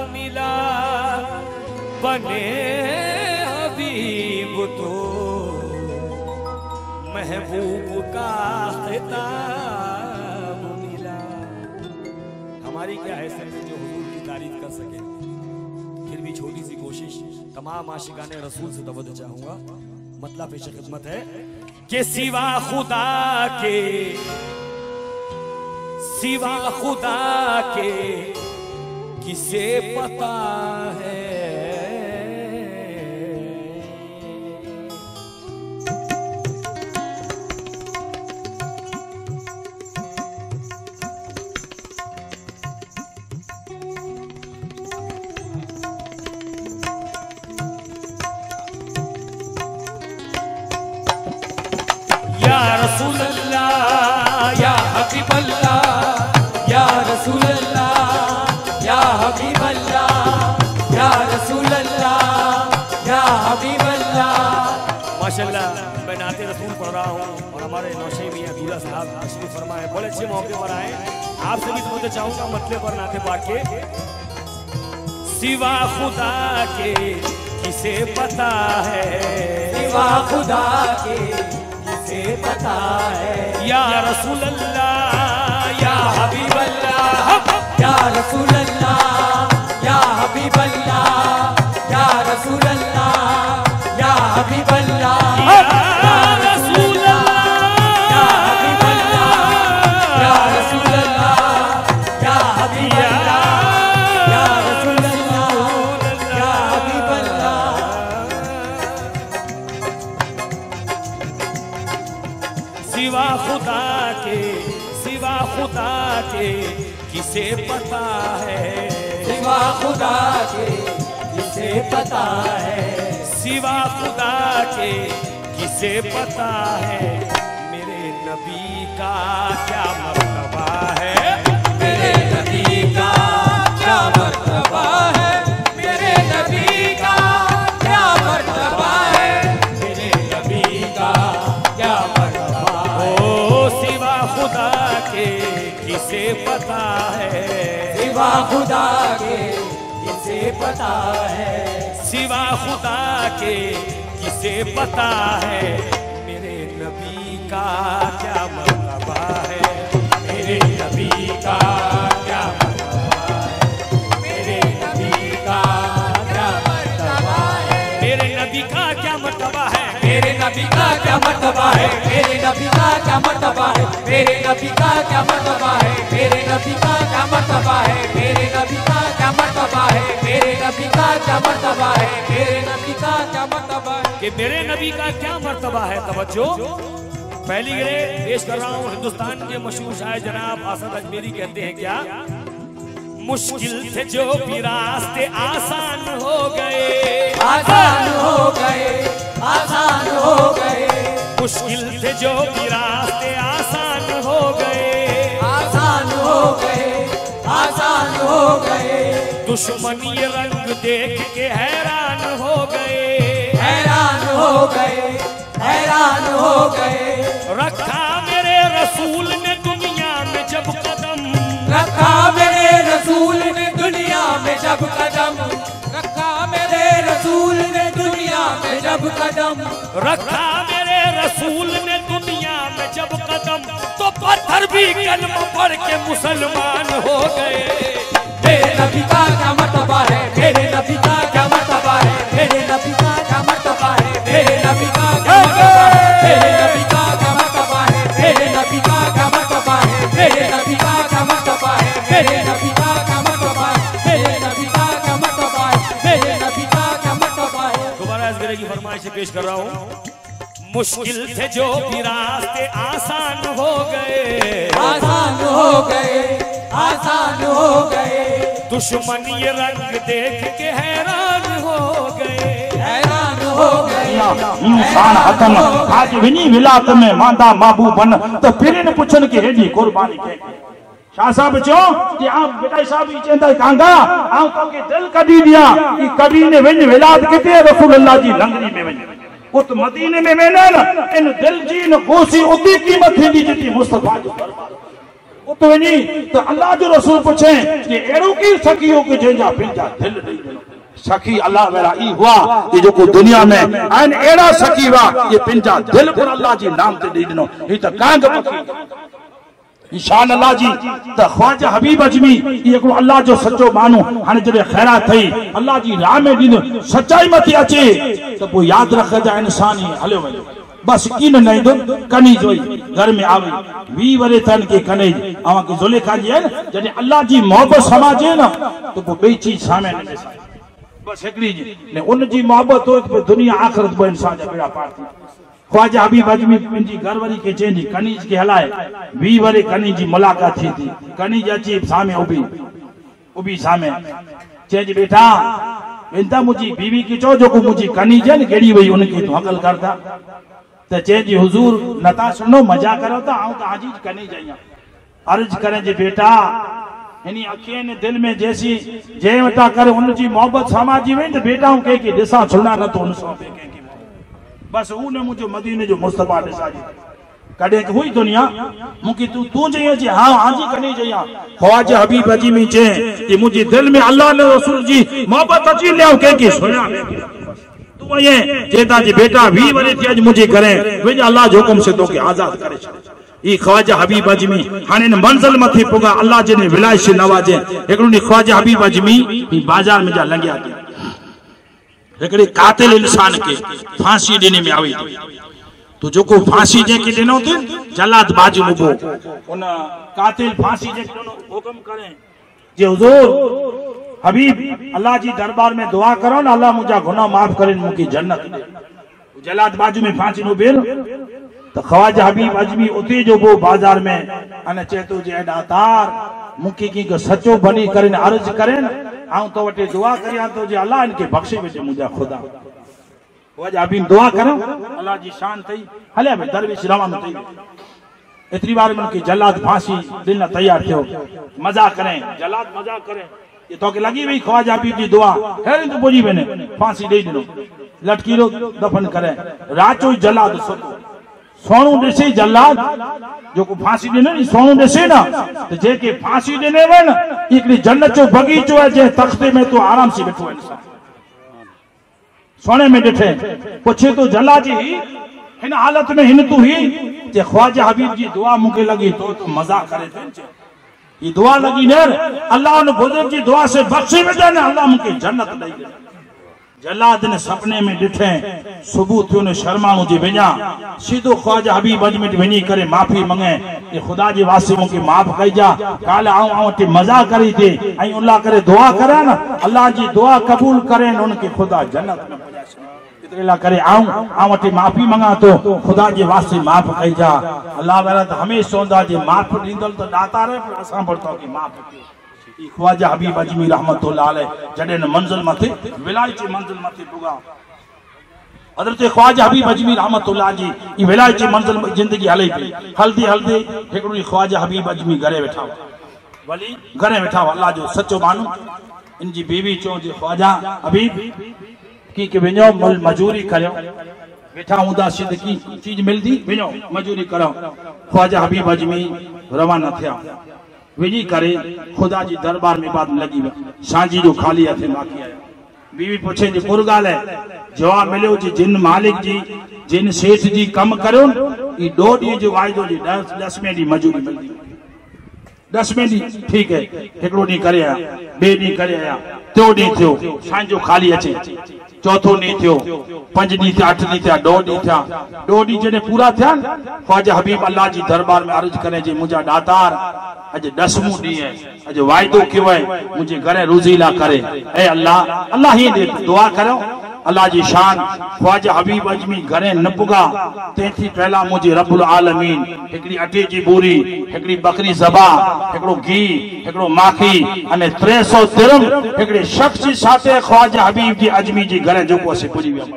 मिला बने हबीब तो महबूब का खिताब मिला। हमारी क्या हैसियत है जो हुजूर की तारीफ कर सके, फिर भी छोटी सी कोशिश तमाम आशिकाने रसूल से तवज्जो चाहूंगा। मतलब पेश खिदमत है कि सिवा खुदा के किसे पता है। या रसूल अल्लाह या हबीब अल्लाह, या रसूल अल्लाह या हबीब अल्लाह, या रसूल अल्लाह या हबीब अल्लाह। माशाअल्लाह मैं नाते रसूल पढ़ रहा हूँ और हमारे नौशे मियां दूल्हा साहब तशरीफ फरमाए, बड़े अच्छे मौके पर आए। आपसे भी समझना चाहूँगा मतलब पर नाते पाक के सिवा खुदा के किसे पता है, सिवा खुदा के किसे पता है। या रसूल अल्लाह या हबीब अल्लाह, या रसूल अल्लाह या हबीब अल्लाह, या रसूल अल्लाह या हबीब अल्लाह, या रसूल अल्लाह या हबीब अल्लाह, या रसूल अल्लाह या हबीब अल्लाह, या रसूल अल्लाह या हबीब अल्लाह। सिवा खुदा के किसे पता है, सिवा खुदा के किसे पता है, सिवा खुदा के किसे पता है। मेरे नबी का क्या मर्तबा है, मेरे नबी का क्या मर्तबा है, मेरे नबी का क्या मर्तबा है, मेरे नबी का क्या मर्तबा है। ओ सिवा खुदा के किसे पता है, सिवा खुदा के किसे पता है, सिवा खुदा के किसे पता है। मेरे नबी का क्या मर्तबा है, मेरे नबी का क्या मर्तबा है, मेरे नबी का क्या मर्तबा है, मेरे नबी का क्या मर्तबा है, मेरे नबी का क्या मर्तबा है, मेरे नबी का क्या मर्तबा है, मेरे नबी का क्या मर्तबा है, मेरे नबी का क्या मर्तबा है, मेरे नबी का क्या मर्तबा है, मेरे नबी का क्या मर्तबा है, मेरे नबी का क्या मर्तबा है। कि मेरे नबी का क्या मर्तबा है। तवज्जो पहली ग्रेड पेश कर रहा हूँ। हिंदुस्तान के मशहूर शायर जनाब आसद अजमेरी कहते हैं क्या, मुश्किल थे जो भी रास्ते आसान हो गए, आसान हो गए, आसान हो गए, मुश्किल थे जो भी रास्ते आसान हो गए, आसान हो गए, आसान हो गए। दुश्मन ये रंग देख के हैरान हो गए, हैरान हो गए, हैरान हो गए। रखा मेरे रसूल ने दुनिया में जब कदम, रखा मेरे रसूल ने दुनिया में जब कदम, रखा मेरे रसूल ने दुनिया में जब कदम, रखा मेरे रसूल ने दुनिया में जब कदम, तो पत्थर भी कलमा पढ़ के मुसलमान हो गए। मेरे नबी का क्या मर्तबा है, मेरे नबी का क्या मर्तबा है, मेरे नबी का क्या मर्तबा है, मेरे नबी का क्या मर्तबा है, मेरे नबी का क्या मर्तबा है, मेरे नबी का क्या मर्तबा है, मेरे नबी का क्या मर्तबा है, मेरे नबी का क्या मर्तबा है, मेरे नबी का क्या मर्तबा है, मेरे नबी का क्या मर्तबा है। दोबारा इस गिरे की फरमाइश से पेश कर रहा हूँ। मुश्किल थे जो भी रास्ते आसान हो गए, आसान हो गए, आसान हो गए। दुश्मन ये रंग देख के हैरान हो गए, हैरान हो गए। इंसान हथन आज विनी विलात में मांदा माबू बन तो फिर इन पुछन की हेडी कुर्बानी के शाह साहब चो कि आप बेटा साहब ही चंदा कांगा आप के दिल कदी दिया कि कभी ने विन विलात किते रसूल अल्लाह जी लंगरी में वने उत मदीने में वेना इन दिल जी न गोसी उदी कीमत थी जिती मुस्तफा जो दरबार उते वञी त अल्लाह जो रसूल पुछे कि अहिड़ो की सखी हो कि जंहिंजा पंहिंजा दिल ॾेई ॾिनो। सखी अल्लाह वारा ई हुआ कि जेको दुनिया में आहिनि अहिड़ा सखी हुआ ये पंहिंजा दिल पर अल्लाह जे नाम ते ॾेई ॾिनो। ही त कांग पखी शान अल्लाह जी। त ख्वाजा हबीब अजमी हिकिड़ो अल्लाह जो सचो माण्हू हाणे जॾहिं ख़ैरात थई अल्लाह जी राह में ॾिनो सचाई मथे अचे त पोइ यादि रखजा इंसान ई हलियो वञे बस की न नहीं दो कनी जोई घर में आवे 20 वरे तन के कने आवा की जुलेखा जी है जने अल्लाह जी मोहब्बत समाजे ना तो वो बे चीज सामने न ॾिसाए बस हिकड़ी जी ने उन जी मोहब्बत हो तो दुनिया आखिरत बो इंसान जा बेड़ा पार थी। ख्वाजा हबीब अजमी पंहिंजी घरवारी के चेंजी कनीज के हलाए 20 वरे कनी जी मुलाकात थी थी कनीज अची सामने उबी सामने चेंजी बेटा इंता मुझी बीवी की चो जो को मुझी कनीज है गेड़ी वई उनके तो हकल करता तो चेंजी हुजूर नता सुनो मजा करो तो आऊं तो हाजी कनी जाइया अर्ज करें जी बेटा इनी अखियन दिल में जैसी जे वटा करे उन जी मोहब्बत समाजी वे तो बेटा हूं के दिसा सुना न तो उन सो के बस ऊ ने मुझे मदीने जो मुस्तफा दिसा जी कदे हुई दुनिया मुकी तू जइया जी हां हाजी कनी जइया। ख्वाजा हबीब अजमी चे कि मुझे दिल में अल्लाह ने रसूल जी मोहब्बत अची ले के सुना तू ये जेता जी बेटा 20 वरे थी आज मुझे करे वे अल्लाह जो हुकुम से तो के आजाद करे ई ख्वाजा हबीब अजमी हाने न मंजिल मथे पुगा अल्लाह जे ने विलायत नवाजे एकड़ो नी ख्वाजा हबीब अजमी ई बाजार में जा लंगिया एकड़े कातिल इंसान के फांसी देने में आवे तो जो को फांसी जे के देनो थे जलाद बाजू मुबो उन कातिल फांसी जे हुकुम करे जे हुजूर हबीब अल्लाह जी दरबार में दुआ करो ना अल्लाह मुझा गुनाह माफ करे मुकी जन्नत दे जलाद बाजू में फांसी नो बेर तो ख्वाजा हबीब अजमी उते जो वो बाजार में अने चेतो जे दातार मुकी की को सचो बनी करे अर्ज करे आऊं तो वटे दुआ करिया तो जे अल्लाह इनके बख्शे बेटे मुझा खुदा ख्वाजा हबीब दुआ करो अल्लाह जी शान थई हले में दरवेश रवानो थई इतनी बार मन की जलाद फांसी दिन तैयार थियो मजा करें जलाद मजा करें ये तो के लगी वही ख्वाजा हबीब की दुआ खैर तो बोली बने फांसी दे दिनो लटकीरो दफन करे राचो जलाद सोनू ॾिसे जलाद जो को फांसी ॾिने नी सोनू ॾिसे ना तो जे के फांसी ॾिने वन हिकड़ी जन्नत जो बगीचो है जे तख्ते में तो आराम से बैठो इंसान सोने में ॾिठे पुछे तो जला जी हिन हालत में हिन तू ही जे ख्वाजा हबीब जी दुआ मुके लगी तो मजाक करे थे ये दुआ लगी ने अल्लाह ने बुजुर्ग जी दुआ से बख्शे में देने अल्लाह मुके जन्नत दई दे जलाद ने सपने में ॾिठे सुबह थियो ने शर्माणू जी वञा सीधो ख्वाजा हबीब अजमी वञी करे माफी मंगे ये खुदा जी वास्ते मुके माफ कइजा काल आऊं ते मजा करी थे आई अल्लाह करे दुआ करे ना अल्लाह जी दुआ कबूल करे उनके खुदा जन्नत में इतला करे आऊं ते माफी मंगा तो खुदा जी वास्ते माफ कइजा अल्लाह वाला तो हमेशा सोंदा जे माफ दींदल तो दाता रे पर असा बरतो की माफ ख्वाजा हबीब अजमी रहमतुल्लाह अलैह जडे न मंजिल मथे विलायत मंजिल मथे पुगा हजरत ख्वाजा हबीब अजमी रहमतुल्लाह जी ई विलायत मंजिल जिंदगी हले पई हल्दी हल्दी एकड़ो ख्वाजा हबीब अजमी घरे बैठा वली घरे बैठा अल्लाह जो सच्चो मानू इन जी बीवी चो जे ख्वाजा हबीब की के वञो मजूरी करियो बैठा हुंदा सिद्ध की चीज मिलदी वञो मजूरी करो ख्वाजा हबीब अजमी रवाना थिया विजी करे खुदा जी दरबार में बात लगी सांझी जो खाली हथे बाकी आया बीवी पूछे जी पुरगाल है जवाब मिलो जी जिन मालिक जी जिन सेठ जी कम करो ई 2 डी जो वायदो जी 10 में डी मजूरी मिलदी 10 में डी ठीक है एकड़ो डी करे आया 2 डी करे आया 3 डी थियो सांझो खाली अचे चौथो डी थियो 5 डी थे 8 डी थे 2 डी था 2 डी जने पूरा थिया ख्वाजा हबीब अल्लाह जी दरबार में अर्ज करे जी मुझा दातार अज 10मो डी है अज वायदो क्यों है मुझे घरे रोजीला करे ए अल्लाह अल्लाह ही दे दुआ करो अल्लाह जी शान ख्वाजा हबीब अजमी घरे न पुगा तेथी पहला मुझे रब्बुल आलमीन एकड़ी अटे जी बोरी एकड़ी बकरी ज़बा एकड़ो घी एकड़ो माखी अने 300 दिरहम एकड़े शख्स साथे ख्वाजा हबीब जी अजमी जी घरे जो को से पुजी विया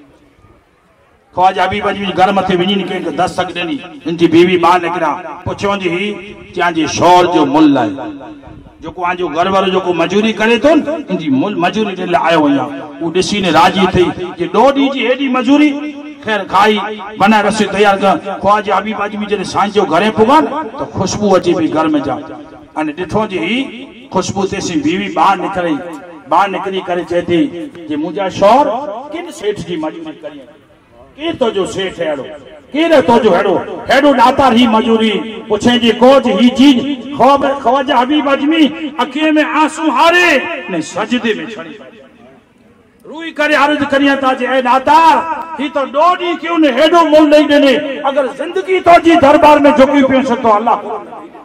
ख्वाजा हबीब अजमी घर मथे वञी के दस्तक ॾिनी इनजी बीवी बा निकरा पुछो जी ही त्या जी शौर जो मुल है जो को आजो घर वालो जो को मजूरी करे तो इनजी मुल मजूरी दे आयो वया वो दिसी ने राजी थई कि 2 डी जी एडी मजूरी खैर खाई बना रसोई तैयार कर ख्वाजा हबीब अजमी जॾहिं सांझ जो घरे पुगन तो खुशबू अची पई घर में जा अने ॾिठो जी ही खुशबू तेसी बीवी ॿाहिरि निकिरी करे चए थी जे मुंहिंजा शौहर किन सेठ जी मजूरी करी केर तुंहिंजो सेठ अहिड़ो केर तुंहिंजो हेड़ो ॾातार ही मजूरी पुछे जी कोच ही चीज ख्वाजा हबीब अजमी अखीअ में आंसू हारे ने सजदे में छड़ी रूई करे अर्ज करियां था जे ए ॾातार ही तो ॾोॾी क्यों ने हेड़ो मुल नहीं ॾिने अगर जिंदगी तुंहिंजी दरबार में झुकी पियो तो अल्लाह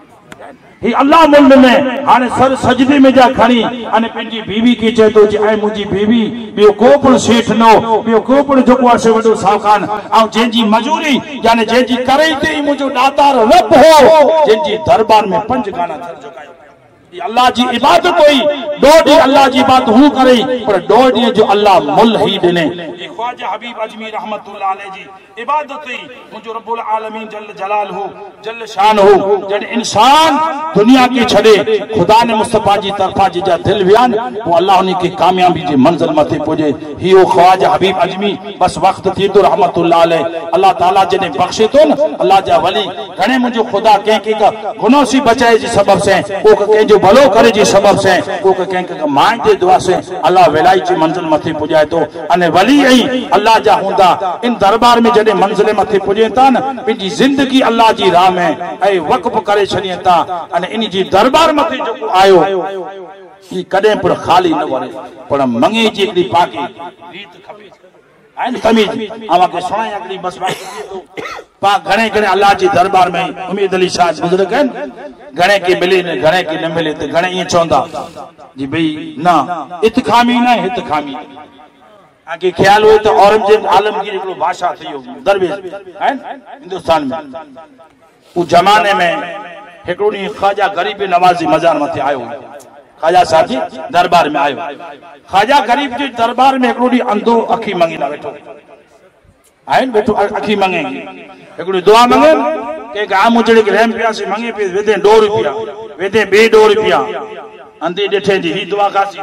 ही अल्लाह मुल्क में हाने सर सजदे में जा खणी अने पंहिंजी बीवी की चए तो ऐं मुंहिंजी बीवी ॿियो को बि सेठ न ॿियो को बि जेको आहे वॾो सावकान ऐं जंहिंजी मजूरी यानी जंहिंजी करे ते ई मुंहिंजो ॾातार रब हो जंहिंजी दरबार में 5 गाना थर चुकायो अल्लाह जी इबादत हुई 2 ॾींहं अल्लाह जी बात हूं करे पर 2 ॾींहं जो अल्लाह मुल ही ॾिने ख्वाजा हबीब अजमी रहमतुल्लाह अलैह जी इबादत हुई मुंहिंजो रब्बुल आलमीन जल जलाल हो जल शान हो जॾहिं इंसान दुनिया के छॾे खुदा ने मुस्तफा जी तरफा जा दिल वियान वो अल्लाह उन्हीं की कामयाबी जी मंजिल मथे पुजे ही हो ख्वाजा हबीब अजमी बस वक्त थी तो रहमतुल्लाह अलैह अल्लाह ताला जॾहिं बख्शे तो न अल्लाह जा वली घणे मुंहिंजो खुदा कंहिंखे का गुनाह सी बचाए जी सबब से को कंहिंजो भलो करे जी सबब से को कंहिंखे मां जे दुआ से अल्लाह वेलाई जी मंजिल मथे पुजाए तो अने वली ऐं अल्लाह जा हूंदा इन दरबार में जॾहिं मंजिल मथे पुजे था न पंहिंजी जिंदगी अल्लाह जी राह में ऐं वक़्फ करे छॾियनि था अने इन जी दरबार मथे जेको आयो ही कॾहिं पर खाली न वञे पर मंगे जी हिकिड़ी पाकी रीत खपे आइन तमीज आवाके सुणाई हिकिड़ी बस पा घणे अल्लाह जी दरबार में उम्मीद अली शाह बुजुर्ग आहिनि घणे के मिले न घणे के न मिले तो घणे ईअं चवंदा जी भई न इतखामी न हितखामी आगे ख्याल हो तो औरंगजेब आलमगीर हिकिड़ो बादशाह थी वियो दरवेश हिंदुस्तान में उस जमाने में हिकिड़ो ॾींहुं ख्वाजा गरीब नवाज़ी मज़ार मथे आयो ख्वाजा साहब जी दरबार में आयो ख्वाजा गरीब जे दरबार में हिकिड़ो ॾींहुं अंधो अखी मंगीला वेठो आहिनि वेठो अखी मंगे हिकिड़ी दुआ मंगे के आम उजड़े के रहम पिया से मंगे पे वेदे 2 रुपया वेदे 2 रुपया अंधी ॾिठे जी ही दुआ खासी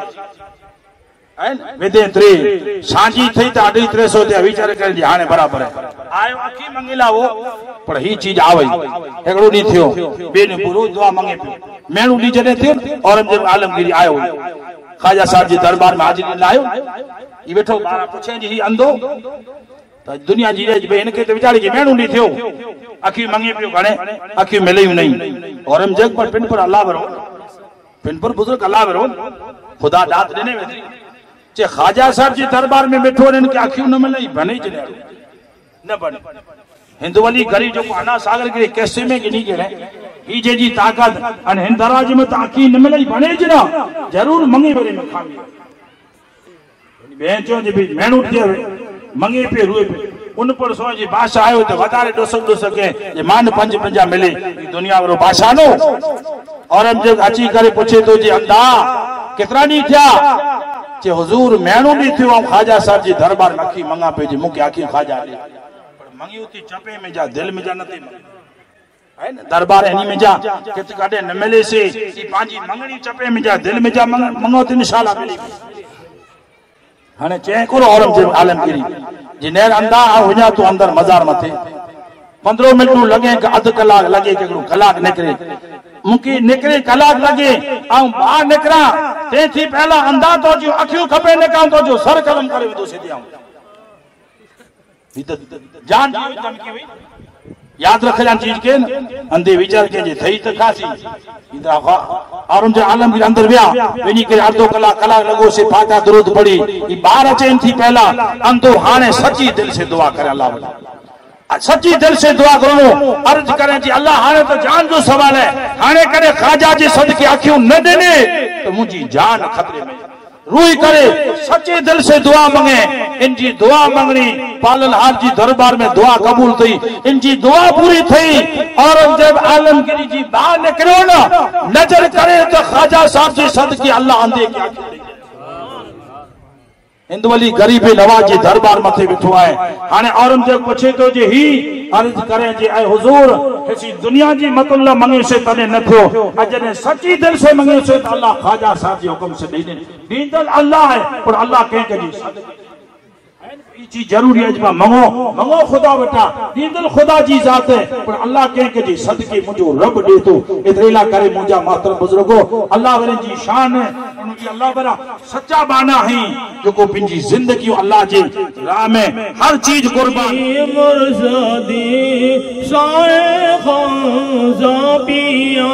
वेदे 3 सांझी थई त 350 ते विचार कर जी हाने बराबर है आयो अखी मंगीला वो पर ही चीज आवई हिकिड़ो ॾींहुं थियो ॿिए ॾींहुं पूरो दुआ मंगे पियो मेणू ॾींहुं जॾहिं थियो औरंगजेब आलमगीर आयो ख्वाजा साहब जी दरबार में हाजिरी लायो ई वेठो ॿार पुछे जी ही अंधो त दुनिया जी रेज भई इनके तो विचारी के मेणू ॾींहुं थियो अखी मंगे पियो घणे अखी मिलियूं नहीं औरंगजेब पर पिन पर अल्लाह भरो पिन पर बुजुर्ग अल्लाह भरो खुदा दात ॾिने वेठी चे ख्वाजा साहब जी दरबार में बैठो इनके अखियूं न मिलई बने जने न बने हिंदू वली गरीब जो अना सागर के कैसे में गिनी के ही जे जी ताकत अन हिंदराज में त अखी न मिलई बने जना जरूर मंगे वरे में खामी बेचो जी भी मेणू थे मंगे पे रुए पे उन पर सो जी बादशाह आयो तो वधारे डोसो सके जे मान 5 मिले दुनिया वारो बादशाह नो औरंगजेब अची करे पूछे तो जी अंधा कितना नी थिया चे हुजूर मेणू नी थियो ख्वाजा साहब जी दरबार में अखी मंगा पे जी मुके अखी ख्वाजा दे पर मंगी उती चपे में जा दिल में जा नते है न दरबार हनी में जा कित काडे न मिले से ई पांजी मंगनी चपे में जा दिल में जा मंगो तो इंशाल्लाह मिली हाने चे को औरंगजेब आलमगीरी जी नेर अंधा हुजा तो अंदर मजार मथे 15 मिनट लगे कि अध कलाक लगे कि कलाक निकरे मुकी निकरे कलाक लगे आ बाहर निकरा ते थी पहला अंधा तो जो अखियों खपे निकां तो जो सर कलम करे तो सीधे आऊं जान जी धमकी हुई याद रखना चीज के अंधे विचार के जे थई त खासी औरंगजेब आलमगीर अंदर विया वनी के अर्धो कलाक लगो से फातिहा दुरूद पढ़ी ई बाहर अचन थी पहला अंधो हाने सच्ची दिल से दुआ करे अल्लाह सच्ची दिल से दुआ करो अर्ज करें जी अल्लाह हाने तो जान जो सवाल है हाने करे ख्वाजा जी सदके आंखियों न देने तो मुझी जान खतरे में रूई करे सच्चे दिल से दुआ मंगे इनकी दुआ मंगनी पालन हार जी दरबार में दुआ कबूल थी इनकी दुआ पूरी थी औरंगजेब आलमगीर जी बाहर निकलो ना नजर करे तो ख्वाजा साहब जी सदके अल्लाह अंधे क्या हिंदू वली गरीब नवाज जी दरबार मथे बिठो है हाने औरंगजेब पूछे तो जे ही अर्ज करे जे ऐ हुजूर ऐसी दुनिया जी मतुल्ला मंगे से तने न थियो अजने सच्ची दिल से मंगे से तो अल्लाह ख्वाजा साहब जी हुक्म से दे दींदल अल्लाह है पर अल्लाह कह के जी चीज जरूरी है जब मंगो मंगो खुदा बेटा दींदल खुदा जी जात है पर अल्लाह के जी सदके मुझो रब दे तो इतरेला करे मुझा मातर बुजुर्गो अल्लाह वाले जी शान है उनकी अल्लाह बरा सच्चा बाना है जो को पिंजी जिंदगी अल्लाह जी राह में हर चीज कुर्बान मुर्शदी शाइख ज़ाबिया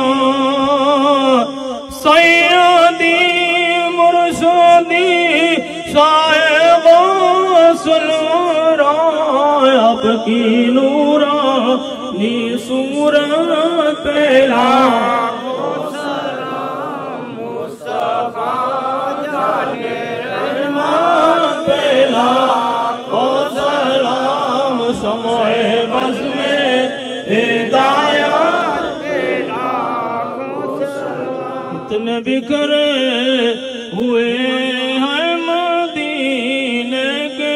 सैयदी मुर्शदी शाइख सुलरा अब की नूरा नी सूरत पहला मुस्तफा जाने रहमान पहला ओ सलाम समय बस में हिदायत पहला इतने बिखरे हुए हैं मदीने के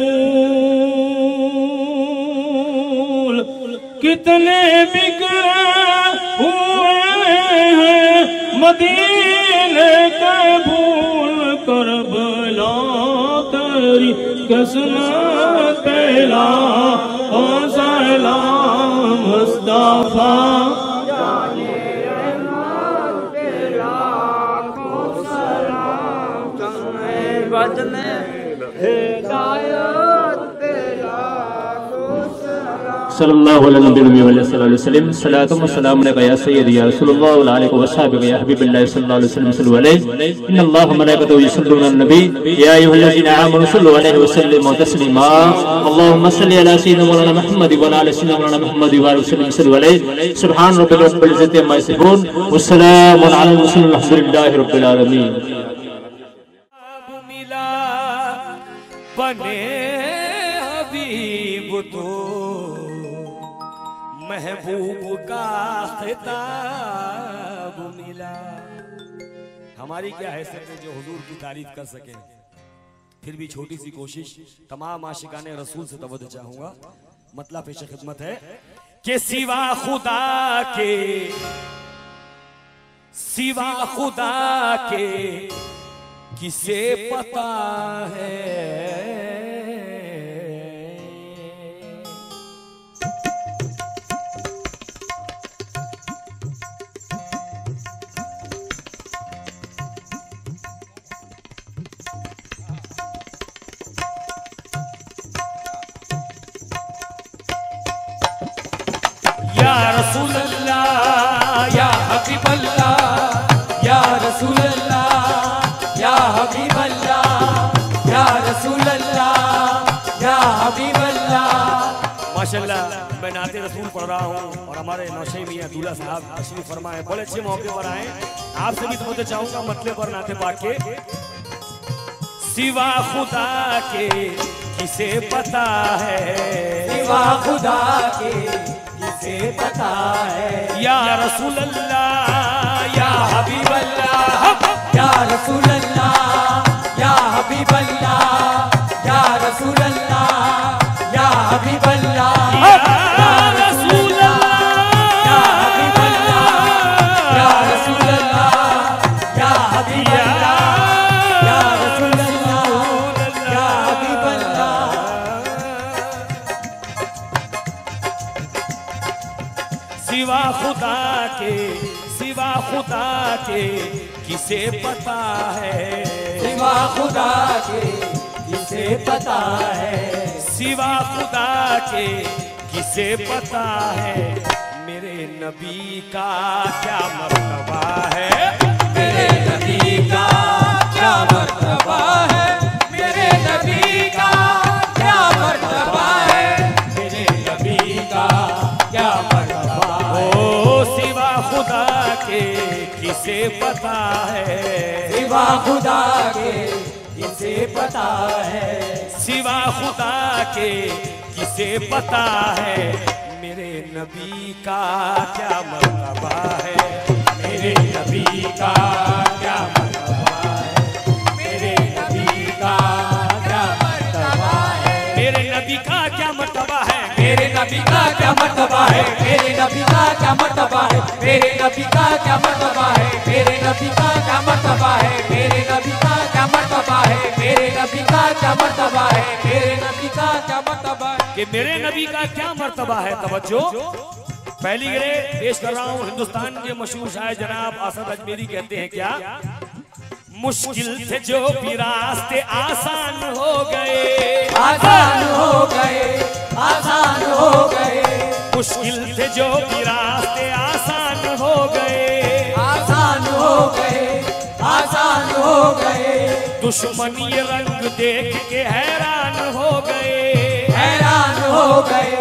फूल कितने बिखरे हुए हैं मदीने के फूल करबला तेरी किस्मत पहला ओ सलाम मुस्तफा सल्लल्लाहु अलैहि वसल्लम सलातुम व सलाम अलैका या सय्यदी या रसूलुल्लाह व अलैका वसहबिका या हबीबल्लाह सल्लल्लाहु अलैहि वसल्लम सल्लल्लाहु अलैहि इन्नल्लाह व मलाइकतहु युसल्लूना अलन नबी या अय्युहल्लज़ीना आमनु सल्लु अलैहि व सल्लिमू तस्लीमा अल्लाहुम्मा सल्लि अला सय्यिदिना मौलाना मुहम्मद व अला सय्यिदिना मौलाना मुहम्मद व अलैहि वसल्लम सल्लल्लाहु अलैहि सुब्हान रब्बिका रब्बिल इज्जति अम्मा यसिफून व सलामुन अलल मुरसलीन अल्हम्दुलिल्लाहि रब्बिल आलमीन। बने हबीब तो महबूब का खिताब मिला। हमारी क्या हैसियत है जो हुजूर की तारीफ कर सके, फिर भी छोटी सी कोशिश तमाम आशिकाने रसूल से तवज्जो चाहूंगा। मतलब पेश खिदमत है कि सिवा खुदा के किसे पता है या रसूल अल्लाह या हबीब अल्लाह या रसूल अल्लाह या हबीब अल्लाह या रसूल अल्लाह या हबीब अल्लाह। माशाल्लाह मैं नाते रसूल पढ़ रहा हूँ और हमारे नौशे मियां दूल्हा साहब तशरीफ फरमाए, बड़े अच्छे मौके पर आए। आपसे भी समझना चाहूंगा मतलब पर नाते पाक के सिवा खुदा के किसे पता है, सिवा खुदा के किसे पता है। या रसूल अल्लाह या हबीब अल्लाह या रसूल अल्लाह या हबीब अल्लाह या रसूल अल्लाह या हबीब अल्लाह या रसूल अल्लाह या हबीब अल्लाह या रसूल अल्लाह या हबीब अल्लाह या रसूल अल्लाह या हबीब अल्लाह। सिवा खुदा के किसे पता है, सिवा खुदा के किसे पता है, सिवा खुदा के किसे पता है। मेरे नबी का क्या मर्तबा है, मेरे नबी का क्या मर्तबा है, मेरे नबी का क्या मर्तबा है, मेरे नबी का क्या मर्तबा है। ओ सिवा खुदा के किसे पता है, सिवा खुदा के किसे पता है, सिवा खुदा के किसे पता है। मेरे नबी का क्या मर्तबा है, मेरे नबी का क्या मर्तबा है, मेरे नबी का क्या मर्तबा है, मेरे नबी का क्या मर्तबा है, मेरे नबी का क्या मर्तबा है, मेरे नबी का क्या मर्तबा है, मेरे नबी का क्या मर्तबा है, मेरे नबी का क्या मर्तबा है, मेरे नबी का क्या मर्तबा है। है, मेरे नबी का क्या मर्तबा है, मेरे नबी का क्या मर्तबा है, कि मेरे नबी का क्या मर्तबा है। तवज्जो, पहली गरे पेश कर रहा हूँ। हिंदुस्तान के मशहूर शायर जनाब असद अजमेरी कहते हैं क्या, मुश्किल थे जो भी रास्ते आसान हो गए, आसान हो गए, आसान हो गए, मुश्किल थे जो भी रास्ते आसान हो गए, आसान हो गए, आसान हो गए, दुश्मन ये रंग देख के हैरान हो गए, हैरान हो गए,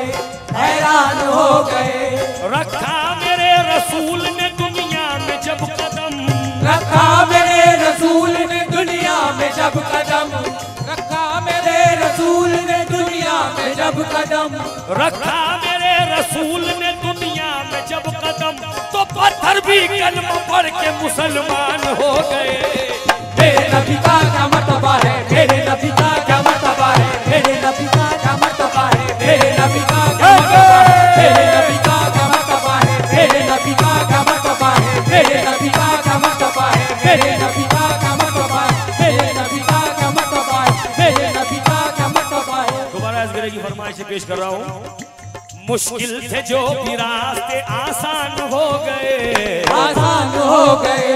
हैरान हो गए, रखा मेरे रसूल ने दुनिया में जब कदम, रखा मेरे रसूल ने दुनिया में जब कदम, रखा मेरे रसूल ने दुनिया में जब कदम, रखा मेरे रसूल ने दुनिया में जब कदम, तो पत्थर भी कलमा पढ़ के मुसलमान हो गए। मेरे नबी का क्या मर्तबा है, मेरे नबी का क्या मर्तबा है, मेरे नबी का क्या मर्तबा है, मेरे नबी का क्या मर्तबा है, मेरे नबी का क्या मर्तबा है, मेरे नबी का क्या मर्तबा है, मेरे नबी का क्या मर्तबा है, मेरे नबी का क्या मर्तबा है, मेरे नबी का क्या मर्तबा है, मेरे नबी का क्या मर्तबा है। दोबारा इस गिरे की फरमाइश पेश कर रहा हूँ। मुश्किल थे जो भी रास्ते आसान हो गए, आसान हो गए,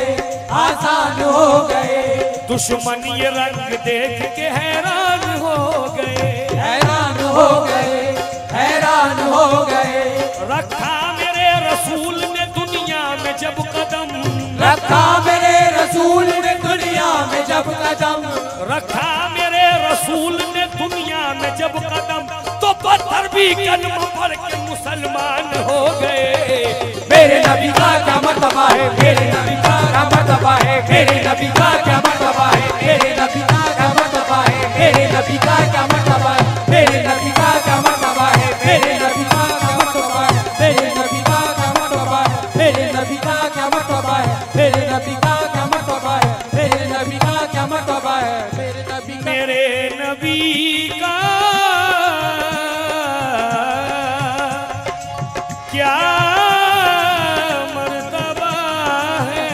आसान हो गए, दुश्मन ये रंग देख के हैरान हो गए, हैरान हो गए, हैरान हो गए, रखा मेरे रसूल ने दुनिया में जब कदम, रखा मेरे रसूल ने दुनिया में जब कदम, रखा मेरे रसूल ने दुनिया में जब कदम, तो पत्थर भी कलमा पढ़ के मुसलमान हो गए। मेरे नबी का क्या मर्तबा है, मेरे नबी का क्या मर्तबा है, मेरे नबी का क्या मर्तबा है, मेरे नबी का क्या मर्तबा है, मेरे नबी का क्या मर्तबा है, मेरे नबी का क्या मर्तबा है, मेरे नबी का क्या मर्तबा है, मेरे नबी का क्या मर्तबा है, मेरे नबी का क्या मर्तबा है, मेरे नबी का क्या मर्तबा है, मेरे नबी का क्या मर्तबा है, मेरे नबी का, मेरे नबी का क्या मर्तबा है।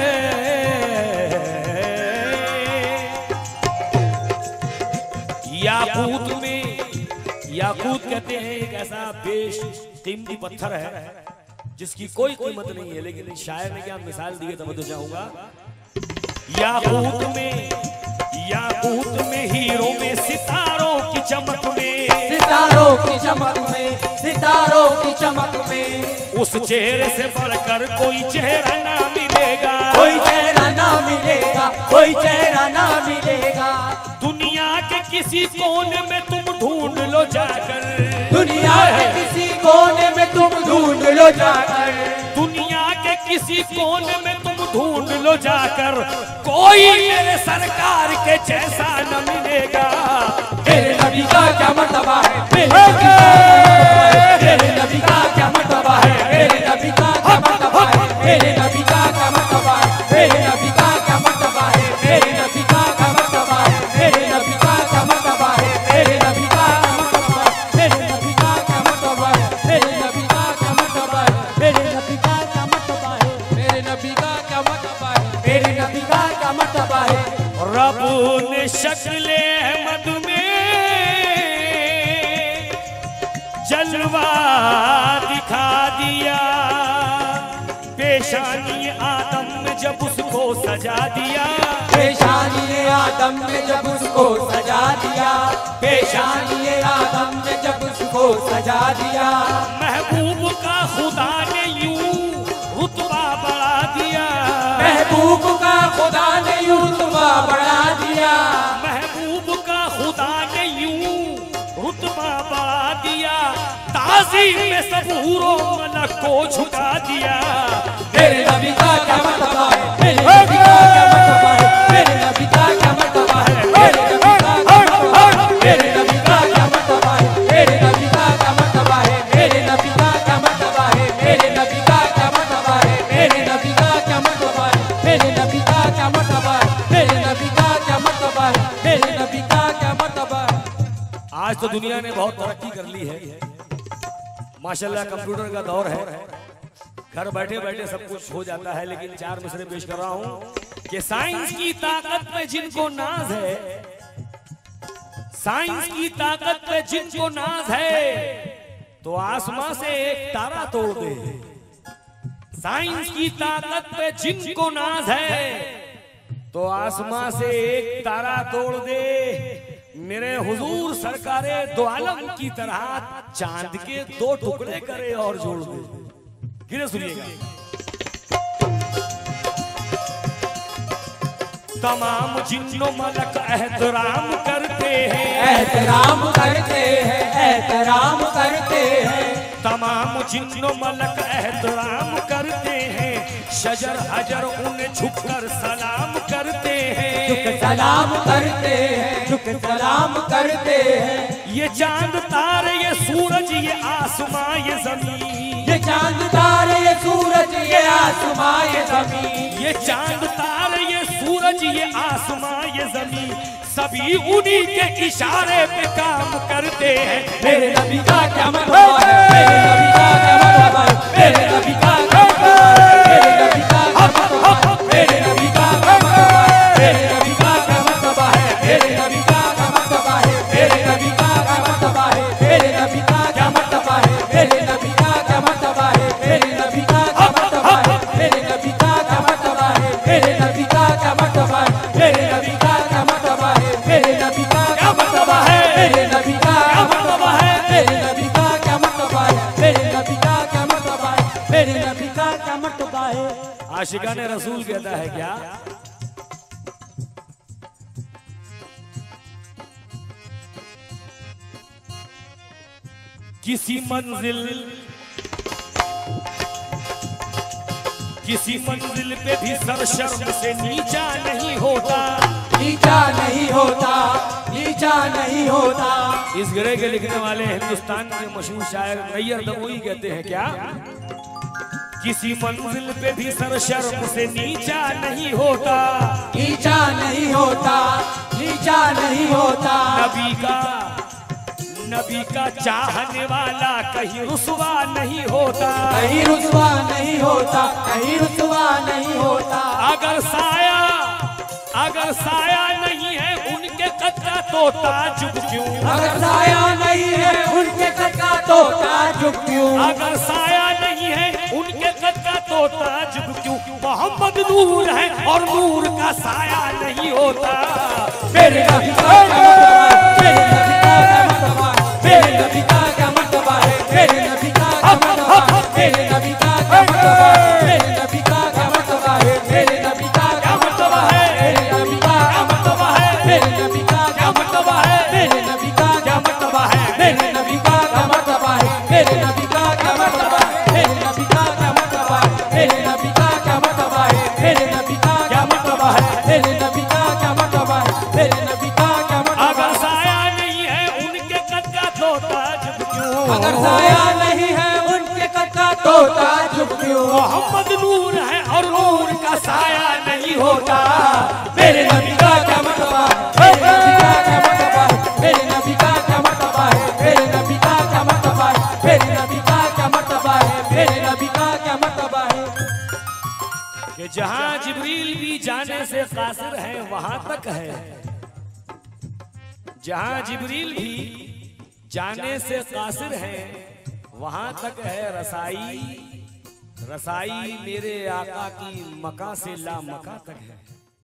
याकूत में, याकूत कहते हैं एक ऐसा बेश कीमती पत्थर है जिसकी कोई कीमत नहीं है, लेकिन शायर ने क्या मिसाल दी है तवज्जो चाहूंगा। याकूत में हीरो में सितारों की चमक में, सितारों की चमक में, सितारों की चमक में, उस चेहरे से बढ़कर कोई चेहरा ना मिलेगा, कोई चेहरा ना मिलेगा, कोई चेहरा ना मिलेगा, दुनिया के किसी कोने में तुम ढूंढ लो जाकर, दुनिया के किसी कोने में तुम ढूंढ लो जाकर, दुनिया के किसी कोने में तुम ढूंढ लो जाकर, कोई मेरे सरकार के जैसा न मिलेगा। मेरे नबी का क्या मर्तबा है, मेरे नबी का क्या मर्तबा है, मेरे नबी का क्या मर्तबा है, मेरे नबी का क्या मर्तबा है, मेरे नबी का क्या मर्तबा है, मेरे नबी का क्या मर्तबा है, मेरे नबी का क्या मर्तबा है, मेरे नबी का क्या मर्तबा है, मेरे नबी का क्या मर्तबा है, मेरे नबी का क्या मर्तबा है, मेरे नबी का क्या मर्तबा है, मेरे नबी का क्या मर्तबा है, मेरे नबी का क्या मर्तबा है। रब ने शक्ल अहमद में जलवा दिखा दिया, पेशानी आदम में जब उसको सजा दिया, पेशानी आदम में जब उसको सजा दिया, पेशानी आदम में जब उसको सजा दिया, महबूब का खुदा ने यूं रुतबा बढ़ा दिया, महबूब का खुदा ने यूं रुतबा बढ़ा दिया, महबूब का खुदा ने यूं रुतबा बढ़ा दिया, ताज़ीम में सब हूरों मलक को झुका दिया। मेरे नबी का क्या मर्तबा है, मेरे नबी का क्या मर्तबा है, मेरे नबी का क्या मर्तबा है, मेरे नबी का क्या मर्तबा है, मेरे नबी का क्या मर्तबा है, मेरे नबी का क्या मर्तबा है, मेरे नबी का क्या मर्तबा है, मेरे नबी का क्या मर्तबा है, मेरे नबी का क्या मर्तबा है, मेरे नबी का क्या मर्तबा है, मेरे नबी का क्या मर्तबा है, मेरे नबी का क्या मर्तबा है। आज तो दुनिया ने बहुत तरक्की कर ली है, माशाल्लाह कंप्यूटर का दौर है, घर बैठे बैठे सब कुछ हो जाता है। लेकिन चार मिसरे पेश कर रहा हूं कि साइंस की ताकत में जिनको नाज है साइंस की ताकत पे जिनको नाज है तो आसमां से एक तारा तोड़ दे। साइंस की ताकत पे जिनको नाज है तो आसमां से एक तारा तोड़ दे। मेरे हुजूर सरकारे दो आलम की तरह चांद के 2 टुकड़े करे और जोड़ दे। गिरे सुनिएगा। तमाम जिन्नो मलक एहतराम करते हैं, एहतराम करते हैं, एहतराम करते हैं। तमाम जिन्नो मलक एहतराम करते हैं। शजर हजर उन्हें झुककर सलाम करते हैं, झुक सलाम करते हैं, झुक सलाम करते हैं। ये चांद तारे ये सूरज ये आसमां ये जमीन, ये चांद तारे ये सूरज ये आसमां ये जमीन, ये चांद तारे ये सूरज ये आसमां ये जमीन, सभी उन्हीं के इशारे पे काम करते हैं। मेरे नबी का क्या मतलब है, मेरे नबी का क्या मतलब है, मेरे नबी का क्या मतलब है, मेरे नबी का क्या मतलब है, मेरे नबी का क्या मतलब है, मेरे नबी का क्या मतलब है, मेरे नबी का क्या मतलब है, मेरे नबी का क्या मतलब है, मेरे नबी का क्या मतलब है, मेरे नबी का क्या मतलब है, मेरे नबी का क्या मतलब है, मेरे नबी का क्या मतलब है, मेरे नबी का क्या मतलब है, मेरे नबी का क्या मतलब है, मेरे नबी का क्या मतलब है, मेरे नबी का क्या मतलब है, मेरे नबी का क्या मतलब है, मेरे नबी का क्या मतलब है, मेरे नबी का क्या मतलब है। आशिकाने रसूल कहता है क्या, किसी मंजिल पे भी सर शर्म से नीचा नहीं होता, नीचा नहीं होता, नीचा नहीं होता। इस गरे के लिखने वाले हिंदुस्तान के मशहूर शायर नैयर दमोई कहते हैं क्या, किसी मंजिल पे भी सर शर्म से नीचा नहीं होता, नीचा नहीं होता, नीचा नहीं होता। नबी का चाहने वाला कहीं रुसवा नहीं होता, कहीं रुसवा नहीं होता, कहीं रुसवा नहीं होता। अगर साया नहीं है उनके कद का तो ताजुब क्यों, अगर साया नहीं है उनके कद का तो ताजुब क्यों, अगर साया नहीं है उनके कद का तो ताजुब क्यों। मोहम्मद नूर है और नूर का साया नहीं होता। मेरे नबी का मेरे नबी का क्या मतलब है, मेरे नबी का क्या मतलब है, मेरे नबी का क्या मतलब है, मेरे नबी का क्या मतलब है, मेरे नबी का क्या मतलब है, मेरे नबी का क्या मतलब है, मेरे नबी का क्या मतलब है, मेरे नबी का क्या मतलब है, मेरे नबी का क्या मतलब है, मेरे नबी का क्या मतलब है, मेरे नबी का क्या मतलब है, मेरे नबी का क्या मतलब है, मेरे नबी का क्या मतलब है, मेरे नबी का क्या मतलब है, मेरे नबी का क्या मतलब है। अगर साया नहीं है उनके कद का तो ताजुब क्यों, अगर साया नहीं है उनके कद का तो ताजुब क्यों। मोहम्मद नूर है और नूर का साया नहीं होता। मेरे नबी का क्या मतलब है, मेरे नबी का क्या मतलब है, मेरे नबी का क्या मतलब है, मेरे नबी का क्या मतलब है, मेरे नबी का क्या मतलब है, मेरे नबी का क्या मतलब है। कि जहां जिब्रील भी जाने से कासिर है वहां तक है, जहां जिब्रील भी जाने से कासिर है वहां तक है रसाई, रसाई मेरे आका की मका से ला मका तक है।